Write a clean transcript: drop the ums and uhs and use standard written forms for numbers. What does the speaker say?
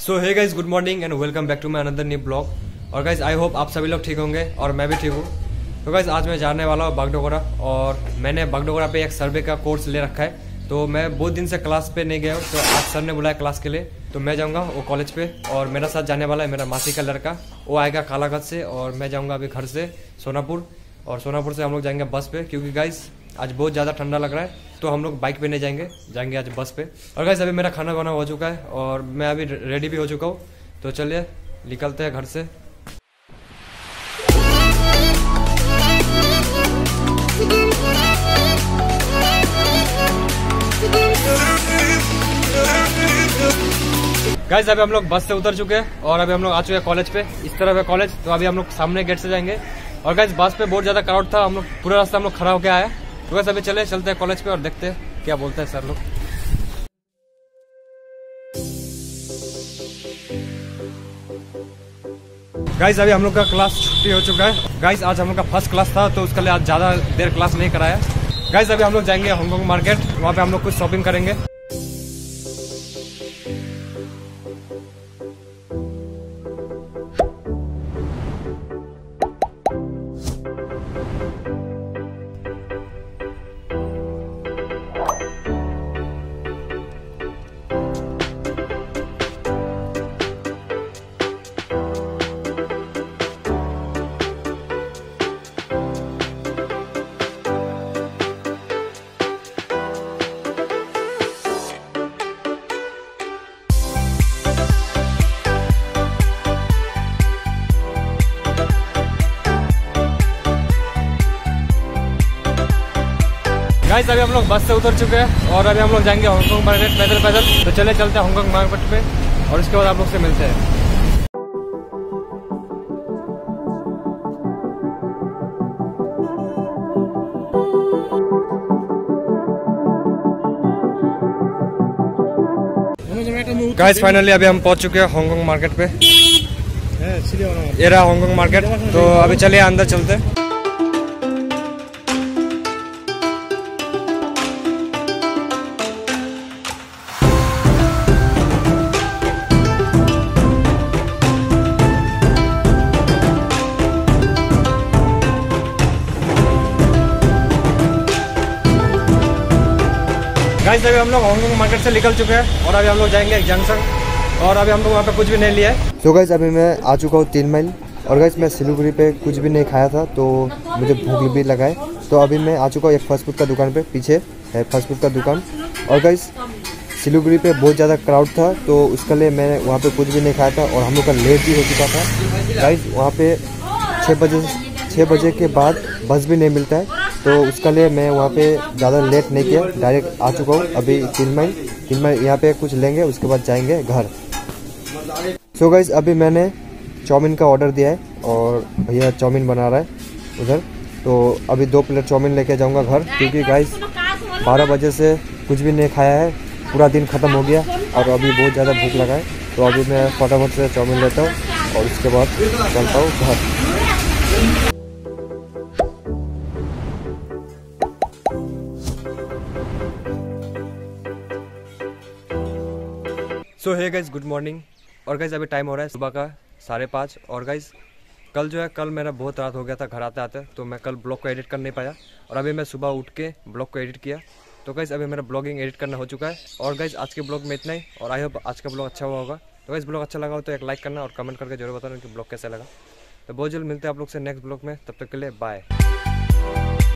So hey guys, good morning and welcome back to my another new blog. और guys I hope आप सभी लोग ठीक होंगे और मैं भी ठीक हूँ। तो गाइज आज मैं जाने वाला हूँ बागडोगरा और मैंने बागडोगरा पे एक सर्वे का कोर्स ले रखा है। तो मैं बहुत दिन से क्लास पे नहीं गया हूँ, तो आज सर ने बुलाया क्लास के लिए, तो मैं जाऊँगा वो कॉलेज पे। और मेरा साथ जाने वाला है मेरा मासी का लड़का, वो आएगा कालागढ़ से और मैं जाऊँगा अभी घर से सोनापुर। और सोनापुर से हम लोग जाएंगे बस पे, क्योंकि गाइज आज बहुत ज़्यादा ठंडा लग रहा है, तो हम लोग बाइक पे नहीं जाएंगे आज बस पे। और गाइस अभी मेरा खाना वाना हो चुका है और मैं अभी रेडी भी हो चुका हूँ, तो चलिए निकलते हैं घर से। गाइस अभी हम लोग बस से उतर चुके हैं और अभी हम लोग आ चुके हैं कॉलेज पे। इस तरफ है कॉलेज, तो अभी हम लोग सामने गेट से जाएंगे। और गाइस बस पे बहुत ज्यादा क्राउड था, हम लोग पूरा रास्ता हम लोग खड़ा होकर आए। तो बस अभी चलते हैं कॉलेज पे और देखते हैं क्या बोलते हैं सर लोग। गाइस अभी हम लोग का क्लास छुट्टी हो चुका है। गाइस आज हम लोग का फर्स्ट क्लास था, तो उसके लिए आज ज्यादा देर क्लास नहीं कराया। गाइस अभी हम लोग जाएंगे हांगकांग मार्केट, वहाँ पे हम लोग कुछ शॉपिंग करेंगे। गाइस अभी हम लोग बस से उतर चुके हैं और अभी हम लोग जाएंगे हांगकांग मार्केट पैदल। तो चलते हैं हांगकांग मार्केट पे और उसके बाद आप लोग से मिलते हैं। गाइस फाइनली अभी हम पहुंच चुके हैं हांगकांग मार्केट पे। ये रहा हांगकांग मार्केट, तो अभी चलिए अंदर चलते हैं। गाइस अभी हम लोग हांगकांग मार्केट से निकल चुके हैं और अभी हम लोग जाएंगे जंक्शन, और अभी हम लोग वहाँ पे कुछ भी नहीं लिया है। तो गाइस अभी मैं आ चुका हूँ 3 माइल, और गाइस मैं सिलीगुड़ी पे कुछ भी नहीं खाया था, तो मुझे भूख भी लगा है। तो अभी मैं आ चुका हूँ एक फास्ट फूड का दुकान पे, पीछे है फास्ट फूड का दुकान। और गाइस सिलीगुड़ी पे बहुत ज़्यादा क्राउड था, तो उसके लिए मैं वहाँ पे कुछ भी नहीं खाया था और हम लोग का लेट भी हो चुका था। गाइस वहाँ पे 6 बजे के बाद बस भी नहीं मिलता है, तो उसके लिए मैं वहाँ पे ज़्यादा लेट नहीं किया, डायरेक्ट आ चुका हूँ। अभी 3 माइल यहाँ पे कुछ लेंगे, उसके बाद जाएंगे घर। सो गाइस अभी मैंने चाउमीन का ऑर्डर दिया है और भैया चाउमीन बना रहा है उधर। तो अभी 2 प्लेट चाउमीन लेके जाऊँगा घर, क्योंकि गाइस 12 बजे से कुछ भी नहीं खाया है, पूरा दिन ख़त्म हो गया और अभी बहुत ज़्यादा भूख लगा है। तो अभी मैं फटाफट से चाउमीन लेता हूँ और उसके बाद चलता हूँ घर। So hey guys, good morning. और गाइस अभी टाइम हो रहा है सुबह का 5:30। और गाइस कल मेरा बहुत रात हो गया था घर आते आते, तो मैं कल ब्लॉग को एडिट कर नहीं पाया और अभी मैं सुबह उठ के ब्लॉग को एडिट किया। तो गाइस अभी मेरा ब्लॉगिंग एडिट करना हो चुका है। और गाइस आज के ब्लॉग में इतना ही, और आई होप आज का ब्लॉग अच्छा हुआ होगा। तो गाइस ब्लॉग अच्छा लगा हो तो एक लाइक करना और कमेंट करके जरूर बताना कि ब्लॉग कैसा लगा। तो बहुत जल्द मिलते हैं आप लोग से नेक्स्ट ब्लॉग में, तब तक के लिए बाय।